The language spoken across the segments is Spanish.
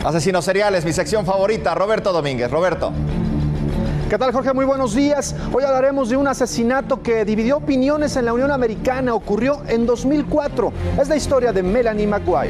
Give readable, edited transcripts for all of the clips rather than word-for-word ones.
Asesinos seriales, mi sección favorita, Roberto Domínguez. Roberto. ¿Qué tal, Jorge? Muy buenos días. Hoy hablaremos de un asesinato que dividió opiniones en la Unión Americana. Ocurrió en 2004. Es la historia de Melanie McGuire.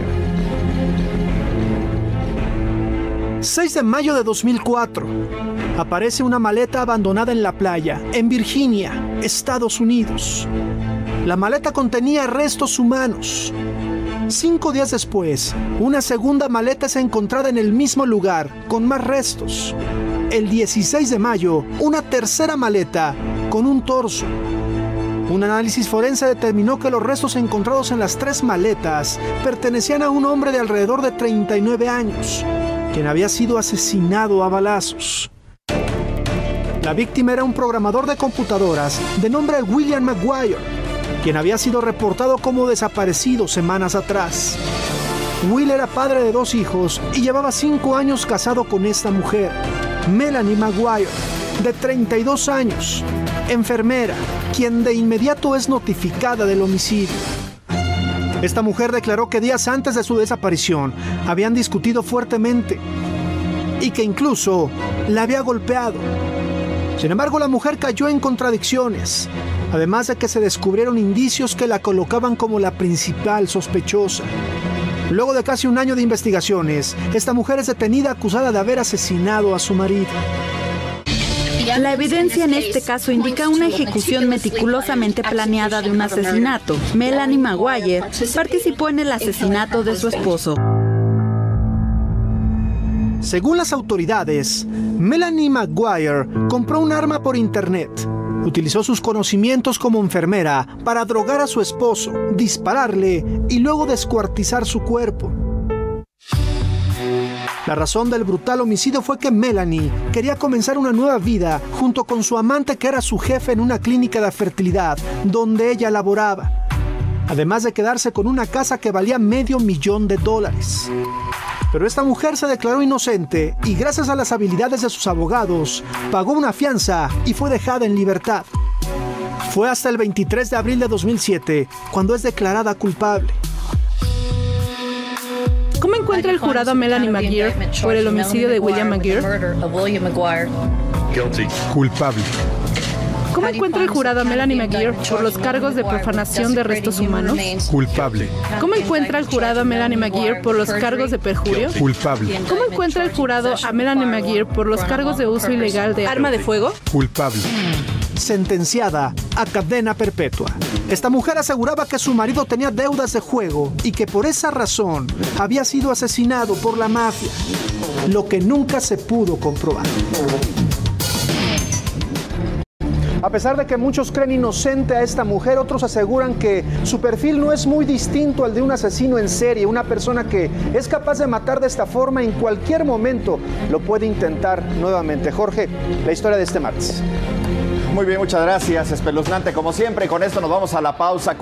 6 de mayo de 2004. Aparece una maleta abandonada en la playa, en Virginia, Estados Unidos. La maleta contenía restos humanos. 5 días después, una segunda maleta es encontrada en el mismo lugar, con más restos. El 16 de mayo, una tercera maleta con un torso. Un análisis forense determinó que los restos encontrados en las 3 maletas pertenecían a un hombre de alrededor de 39 años, quien había sido asesinado a balazos. La víctima era un programador de computadoras de nombre William McGuire, quien había sido reportado como desaparecido semanas atrás. Will era padre de 2 hijos y llevaba 5 años casado con esta mujer, Melanie McGuire, de 32 años, enfermera, quien de inmediato es notificada del homicidio. Esta mujer declaró que días antes de su desaparición habían discutido fuertemente y que incluso la había golpeado. Sin embargo, la mujer cayó en contradicciones, además de que se descubrieron indicios que la colocaban como la principal sospechosa. Luego de casi un año de investigaciones, esta mujer es detenida acusada de haber asesinado a su marido. La evidencia en este caso indica una ejecución meticulosamente planeada de un asesinato. Melanie McGuire participó en el asesinato de su esposo. Según las autoridades, Melanie McGuire compró un arma por internet. Utilizó sus conocimientos como enfermera para drogar a su esposo, dispararle y luego descuartizar su cuerpo. La razón del brutal homicidio fue que Melanie quería comenzar una nueva vida junto con su amante, que era su jefe en una clínica de fertilidad donde ella laboraba, además de quedarse con una casa que valía $500,000. Pero esta mujer se declaró inocente y gracias a las habilidades de sus abogados pagó una fianza y fue dejada en libertad. Fue hasta el 23 de abril de 2007 cuando es declarada culpable. ¿Cómo encuentra el jurado a Melanie McGuire por el homicidio de William McGuire? Culpable. ¿Cómo encuentra el jurado a Melanie McGuire por los cargos de profanación de restos humanos? Culpable. ¿Cómo encuentra el jurado a Melanie McGuire por los cargos de perjurio? Culpable. ¿Cómo encuentra el jurado a Melanie McGuire por los cargos de uso ilegal de arma de fuego? Culpable. Sentenciada a cadena perpetua. Esta mujer aseguraba que su marido tenía deudas de juego y que por esa razón había sido asesinado por la mafia, lo que nunca se pudo comprobar. A pesar de que muchos creen inocente a esta mujer, otros aseguran que su perfil no es muy distinto al de un asesino en serie, una persona que es capaz de matar de esta forma en cualquier momento lo puede intentar nuevamente. Jorge, la historia de este martes. Muy bien, muchas gracias. Espeluznante como siempre. Con esto nos vamos a la pausa.